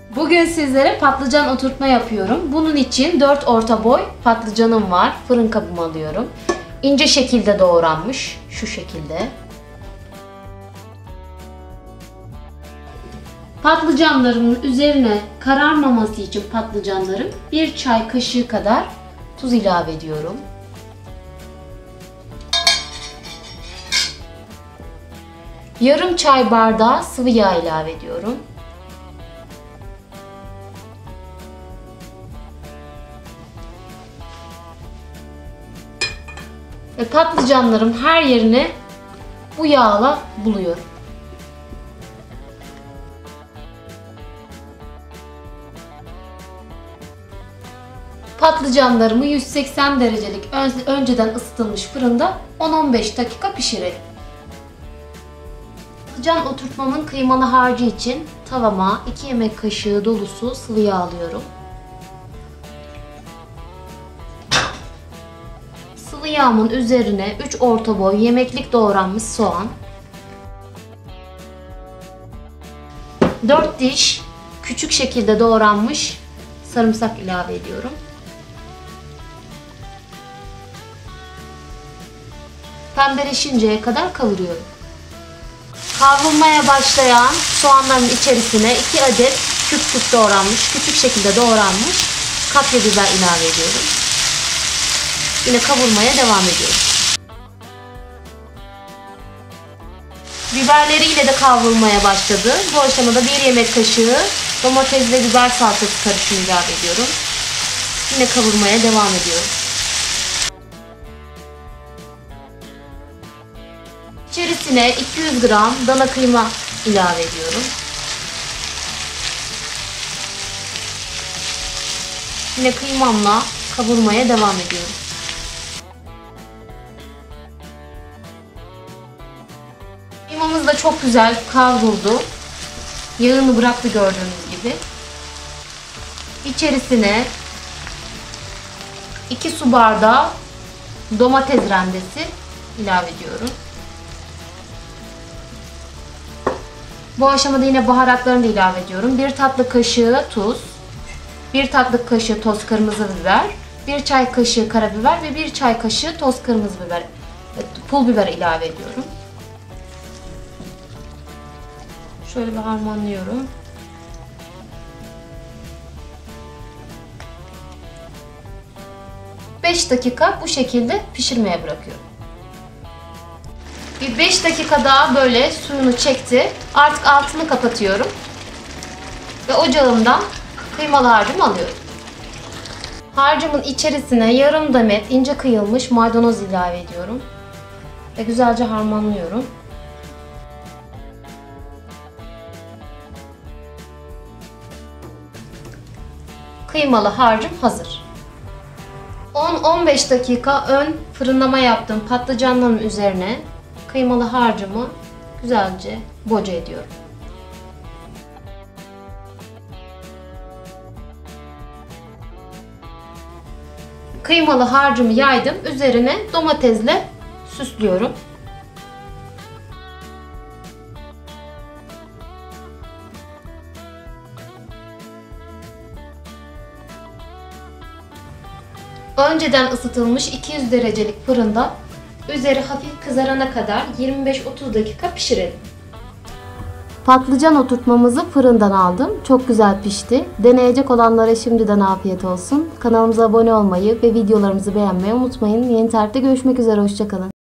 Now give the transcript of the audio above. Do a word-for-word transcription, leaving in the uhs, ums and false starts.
Bugün sizlere patlıcan oturtma yapıyorum. Bunun için dört orta boy patlıcanım var. Fırın kabıma alıyorum. İnce şekilde doğranmış. Şu şekilde. Patlıcanlarımın üzerine kararmaması için patlıcanların bir çay kaşığı kadar tuz ilave ediyorum. Yarım çay bardağı sıvı yağ ilave ediyorum. Ve patlıcanlarım her yerine bu yağla buluyorum. Patlıcanlarımı yüz seksen derecelik önceden ısıtılmış fırında on on beş dakika pişirelim. Patlıcan oturtmamın kıymalı harcı için tavama iki yemek kaşığı dolusu sıvı yağ alıyorum. Sıvı yağımın üzerine üç orta boy yemeklik doğranmış soğan, dört diş küçük şekilde doğranmış sarımsak ilave ediyorum. Pembeleşinceye kadar kavuruyorum. Kavrulmaya başlayan soğanların içerisine iki adet küp küp doğranmış, küçük şekilde doğranmış kapya biber ilave ediyorum. Yine kavurmaya devam ediyorum. Biberleriyle de kavrulmaya başladı. Bu aşamada bir yemek kaşığı domates ve biber salçası karışımı ilave ediyorum. Yine kavurmaya devam ediyorum. İçerisine iki yüz gram dana kıyma ilave ediyorum. Yine kıymamla kavurmaya devam ediyorum. Kıymamız da çok güzel kavruldu. Yağını bıraktı gördüğünüz gibi. İçerisine iki su bardağı domates rendesi ilave ediyorum. Bu aşamada yine baharatlarını da ilave ediyorum. bir tatlı kaşığı tuz, bir tatlı kaşığı toz kırmızı biber, bir çay kaşığı karabiber ve bir çay kaşığı toz kırmızı biber, pul biber ilave ediyorum. Şöyle bir harmanlıyorum. beş dakika bu şekilde pişirmeye bırakıyorum. Bir beş dakika daha böyle suyunu çekti. Artık altını kapatıyorum. Ve ocağımdan kıymalı harcımı alıyorum. Harcımın içerisine yarım demet ince kıyılmış maydanoz ilave ediyorum. Ve güzelce harmanlıyorum. Kıymalı harcım hazır. on on beş dakika ön fırınlama yaptığım patlıcanların üzerine kıymalı harcımı güzelce boca ediyorum. Kıymalı harcımı yaydım. Üzerine domatesle süslüyorum. Önceden ısıtılmış iki yüz derecelik fırında üzeri hafif kızarana kadar yirmi beş otuz dakika pişirelim. Patlıcan oturtmamızı fırından aldım. Çok güzel pişti. Deneyecek olanlara şimdiden afiyet olsun. Kanalımıza abone olmayı ve videolarımızı beğenmeyi unutmayın. Yeni tarifte görüşmek üzere. Hoşça kalın.